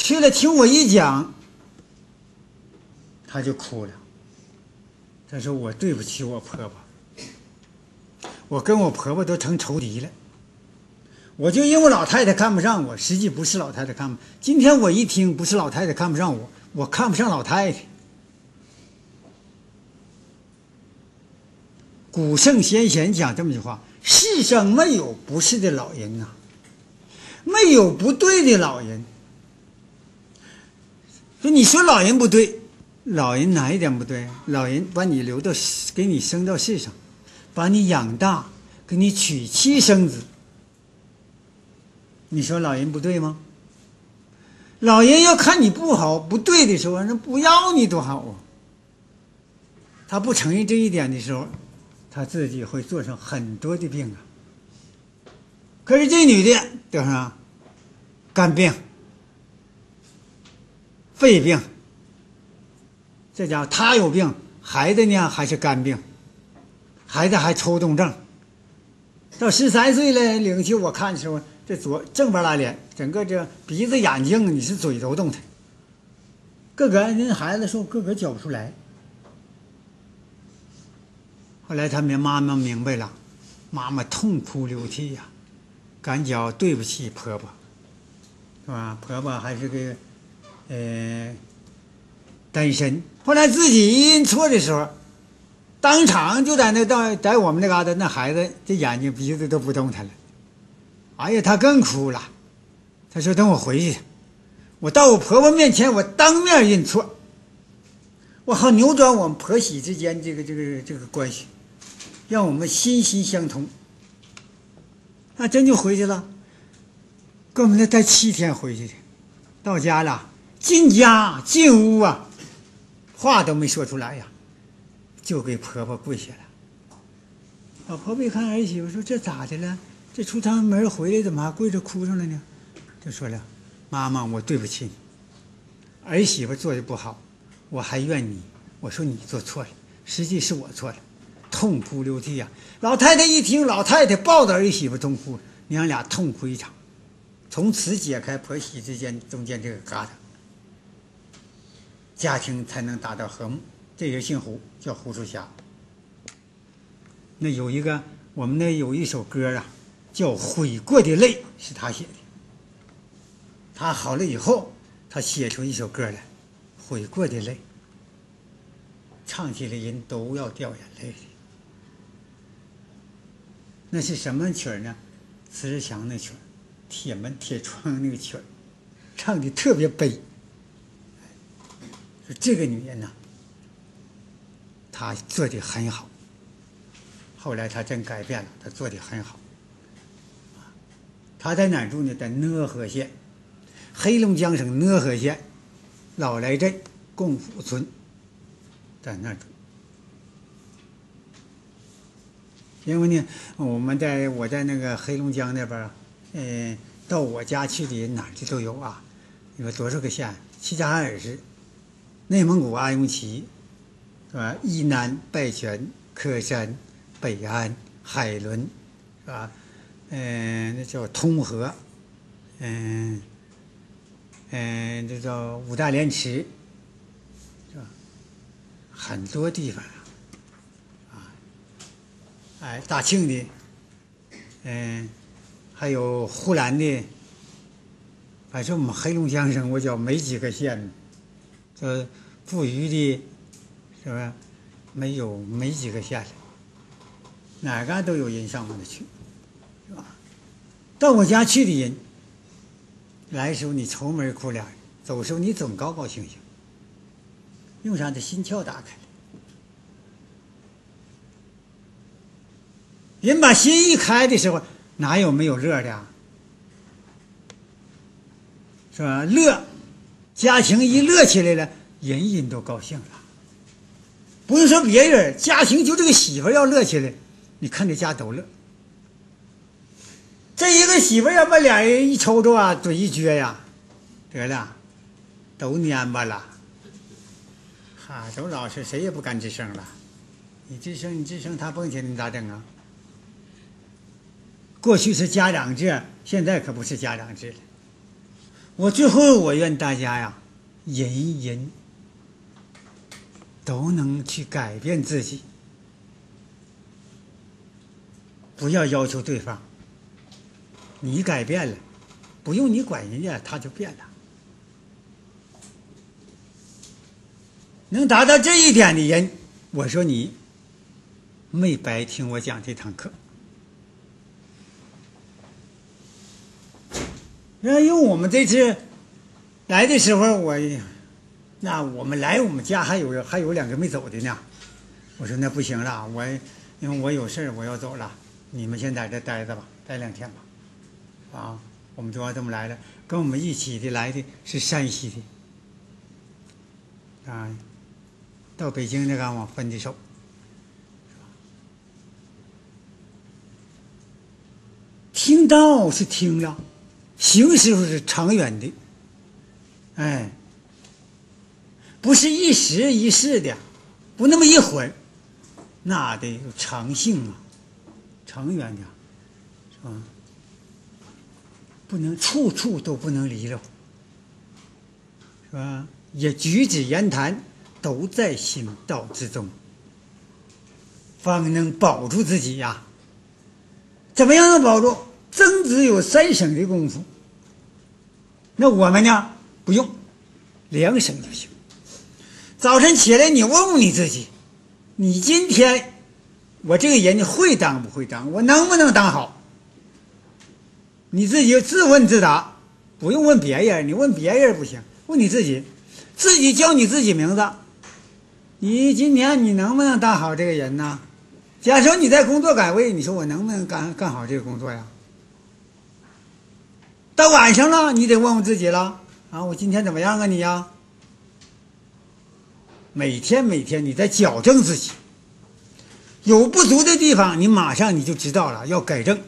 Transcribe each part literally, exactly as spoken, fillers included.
去了听我一讲，他就哭了。他说我对不起我婆婆，我跟我婆婆都成仇敌了。我就因为老太太看不上我，实际不是老太太看不。今天我一听，不是老太太看不上我，我看不上老太太。古圣先贤讲这么句话：世上没有不是的老人呐、啊，没有不对的老人。说你说老人不对，老人哪一点不对？老人把你留到，给你生到世上，把你养大，给你娶妻生子。你说老人不对吗？老人要看你不好不对的时候，那不要你多好啊。他不承认这一点的时候，他自己会做上很多的病啊。可是这女的得上肝病、肺病，这家伙他有病，孩子呢还是肝病，孩子还抽动症。到十三岁了，领去我看的时候，这左正巴拉脸，整个这鼻子、眼睛，你是嘴都动弹。个个人孩子说个个叫不出来。后来他们妈妈明白了，妈妈痛哭流涕呀、啊，赶脚对不起婆婆，是吧？婆婆还是个呃单身。后来自己一认错的时候，当场就在那到在我们那嘎达，那孩子这眼睛鼻子都不动弹了。哎呀，他更哭了。他说：“等我回去，我到我婆婆面前，我当面认错，我好扭转我们婆媳之间这个这个这个关系，让我们心心相通。”那真就回去了，跟我们那待七天回去的，到家了，进家进屋啊，话都没说出来呀，就给婆婆跪下了。我婆婆一看儿媳妇，说：“这咋的了？这出趟门回来怎么还跪着哭上了呢？”就说了：“妈妈，我对不起你，儿媳妇做的不好，我还怨你。我说你做错了，实际是我错了。”痛哭流涕呀、啊！老太太一听，老太太抱着儿媳妇痛哭，娘俩痛哭一场，从此解开婆媳之间中间这个疙瘩，家庭才能达到和睦。这人姓胡，叫胡淑霞。那有一个，我们那有一首歌啊，叫《悔过的泪》，是他写的。他好了以后，他写出一首歌来，《悔过的泪》，唱起来人都要掉眼泪的。那是什么曲儿呢？慈志强那曲儿，铁门铁窗那个曲儿，唱的特别悲。说这个女人呢，她做的很好。后来她真改变了，她做的很好。她在哪儿住呢？在讷河县，黑龙江省讷河县老来镇贡府村，在那儿住。因为呢，我们在我在那个黑龙江那边，嗯、呃，到我家去的人哪儿去都有啊。你说多少个县？齐齐哈尔市、内蒙古阿雍齐，是吧？伊南、拜泉、克山、北安、海伦，是吧？嗯、呃，那叫通河，嗯、呃，嗯、呃，这叫五大连池，是吧？很多地方。哎，大庆的，嗯、呃，还有呼兰的，反正我们黑龙江省我觉没几个县，这富余的，是吧？没有没几个县了，哪个都有人上我那去，是吧？到我家去的人，来的时候你愁眉苦脸，走的时候你总高高兴兴，用啥？这心窍打开了。人把心一开的时候，哪有没有乐的、啊？是吧？乐，家庭一乐起来了，人人都高兴了。不用说别人，家庭就这个媳妇要乐起来，你看这家都乐。这一个媳妇要把俩人一抽抽啊，嘴一撅呀，得了，都蔫巴了，哈，都老实，谁也不敢吱声了。你吱声，你吱声，他蹦起来，你咋整啊？过去是家长制，现在可不是家长制了。 我最后我愿大家呀，人人都能去改变自己，不要要求对方。你改变了，不用你管人家，他就变了。能达到这一点的人，我说你没白听我讲这堂课。因为我们这次来的时候，我那我们来我们家还有还有两个没走的呢。我说那不行了，我因为我有事我要走了，你们先在这待着吧，待两天吧。啊，我们就要这么来的。跟我们一起的来的是山西的，啊，到北京的跟我分的手。听道是听了，行时候是长远的，哎，不是一时一世的，不那么一会儿，那得有长性啊，长远的，是吧？不能处处都不能离了，是吧？也举止言谈都在行道之中，方能保住自己呀。怎么样能保住？曾子有三省的功夫，那我们呢？不用，两省就行。早晨起来，你问问你自己，你今天我这个人会当不会当？我能不能当好？你自己自问自答，不用问别人，你问别人不行，问你自己，自己叫你自己名字。你今天你能不能当好这个人呢？假设你在工作岗位，你说我能不能干干好这个工作呀？到晚上了，你得问问自己了啊，我今天怎么样啊你呀？每天每天你在矫正自己，有不足的地方，你马上你就知道了，要改正。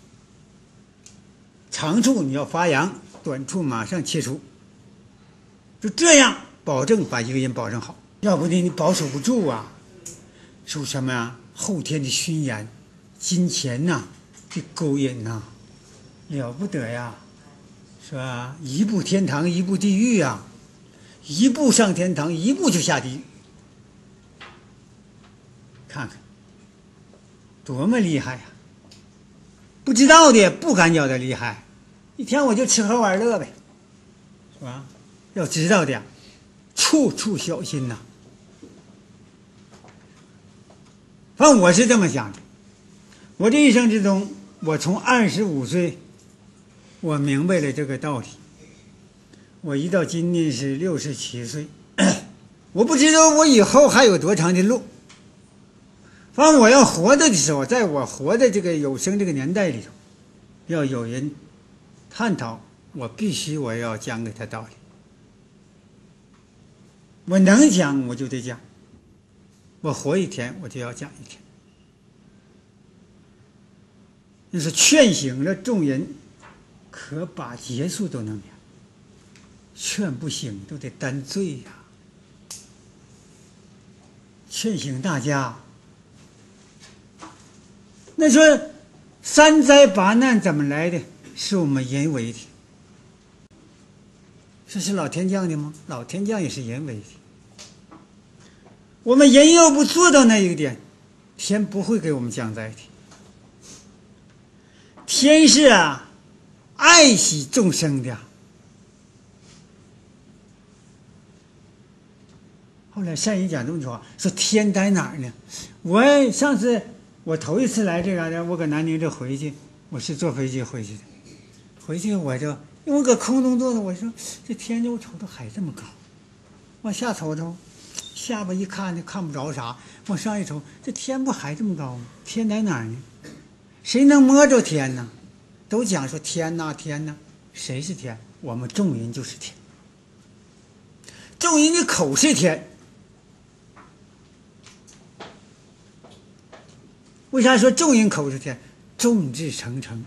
长处你要发扬，短处马上切除，就这样保证把一个人保证好。要不然你保守不住啊，受什么呀？后天的熏染，金钱呐、啊、的勾引呐、啊，了不得呀，是吧？一步天堂，一步地狱啊，一步上天堂，一步就下地狱。看看多么厉害呀！不知道的不敢觉得厉害，一天我就吃喝玩乐呗，是吧？要知道的，处处小心呐、啊。反正我是这么想的，我这一生之中，我从二十五岁，我明白了这个道理。我一到今年是六十七岁，我不知道我以后还有多长的路。反正我要活着的时候，在我活的这个有生这个年代里头，要有人探讨，我必须我要讲给他道理。我能讲我就得讲，我活一天我就要讲一天。那是劝醒了众人，可把结束都能免；劝不醒都得担罪呀、啊。劝醒大家。那说三灾八难怎么来的？是我们人为的。这是老天降的吗？老天降也是人为的。我们人要不做到那一点，天不会给我们降灾的。天是啊，爱惜众生的。后来善人讲这么句话，说天在哪儿呢？我上次我头一次来这个，我搁南宁这回去，我是坐飞机回去的。回去我就因为我搁空中坐着，我说这天就瞅着还这么高，往下瞅瞅，下巴一看就看不着啥，往上一瞅，这天不还这么高吗？天在哪儿呢？谁能摸着天呢？都讲说天哪天哪，谁是天？我们众人就是天，众人的口是天。为啥说众人口是天？众志成城，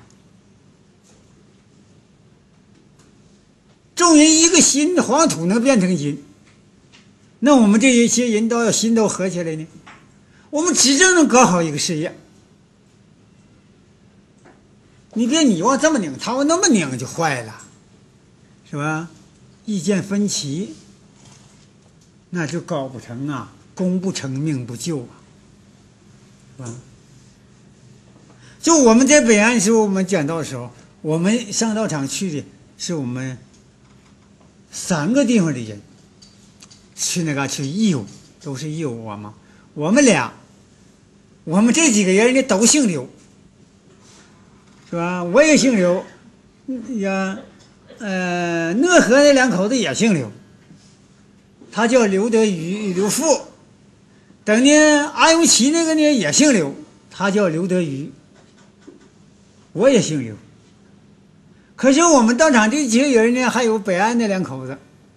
众人一个心，黄土能变成金。那我们这一些人都要心都合起来呢，我们只正能搞好一个事业。你别你往这么拧，他往那么拧就坏了， 是吧？意见分歧，那就搞不成啊，功不成命不就啊，是吧？就我们在北岸时候，我们讲道的时候，我们上道场去的是我们三个地方的人，去那嘎去义务，都是义务我嘛。我们俩，我们这几个人呢都姓刘，是吧？我也姓刘，呀，呃，讷河那两口子也姓刘，他叫刘德余、刘富。等呢，阿永琪那个呢也姓刘，他叫刘德余。我也姓刘，可是我们道场这几个人呢，还有北岸那两口子，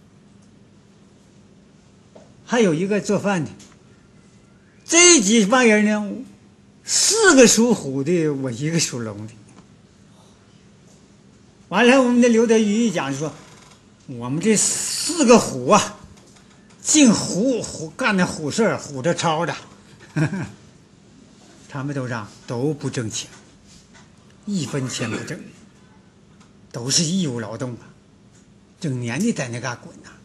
还有一个做饭的。这几帮人呢，四个属虎的，我一个属龙的。完了，我们的刘德余一讲说，我们这四个虎啊，净虎虎干的虎事虎着抄的，呵呵，他们都让都不挣钱。一分钱不挣，都是义务劳动啊，整年的在那嘎滚呐。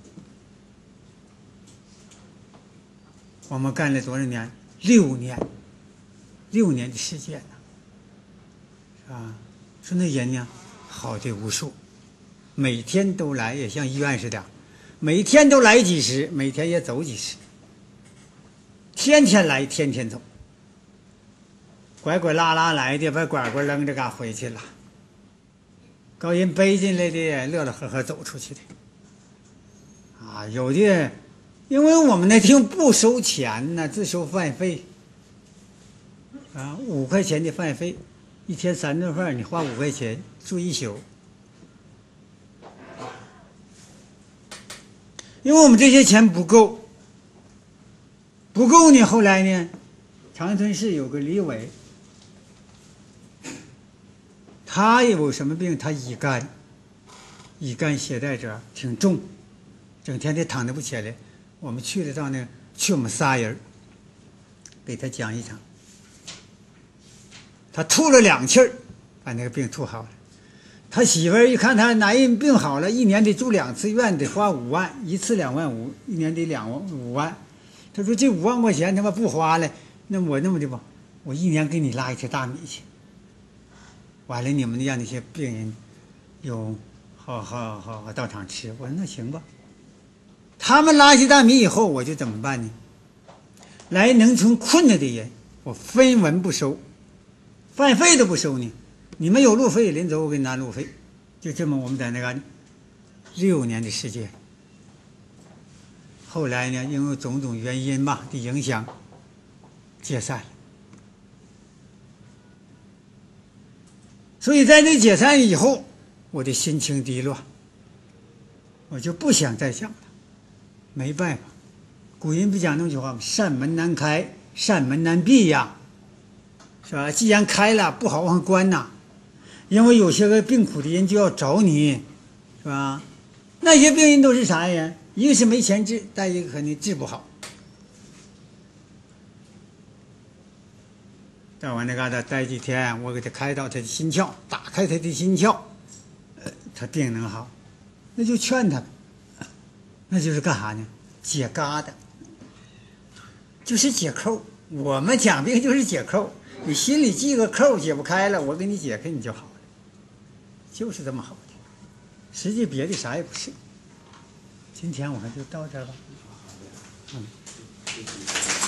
我们干了多少年？六年，六年的时间呢，是吧？说那人呢，好的无数，每天都来，也像医院似的，每天都来几十，每天也走几十，天天来，天天走。拐拐拉拉来的，把拐拐扔着嘎回去了。高人背进来的，乐乐呵呵走出去的。啊，有的，因为我们那地方不收钱呢，只收饭费。啊，五块钱的饭费，一天三顿饭，你花五块钱住一宿。因为我们这些钱不够，不够呢，后来呢，长春市有个李伟。他有什么病？他乙肝，乙肝携带者挺重，整天的躺着不起来。我们去了到那，去我们仨人，给他讲一讲。他吐了两气儿，把那个病吐好了。他媳妇儿一看他男人病好了，一年得住两次院，得花五万，一次两万五，一年得两万五万。他说这五万块钱他妈不花了，那我那么的吧，我一年给你拉一车大米去。完了，你们让那些病人有好好好好到场吃。我说那行吧。他们拉起大米以后，我就怎么办呢？来农村困着的人，我分文不收，饭费都不收呢。你们有路费，临走我给你拿路费。就这么，我们在那个六年的时间。后来呢，因为种种原因吧的影响，解散了。所以在这解散以后，我的心情低落，我就不想再讲了。没办法，古人不讲那句话吗？善门难开，善门难闭呀，是吧？既然开了，不好往关呐。因为有些个病苦的人就要找你，是吧？那些病人都是啥人？一个是没钱治，再一个肯定治不好。在我那嘎达待几天，我给他开导他的心窍，打开他的心窍，呃，他病能好，那就劝他，那就是干啥呢？解疙瘩，就是解扣。我们讲病就是解扣，你心里系个扣解不开了，我给你解开你就好了，就是这么好的。实际别的啥也不是。今天我们就到这儿吧。嗯。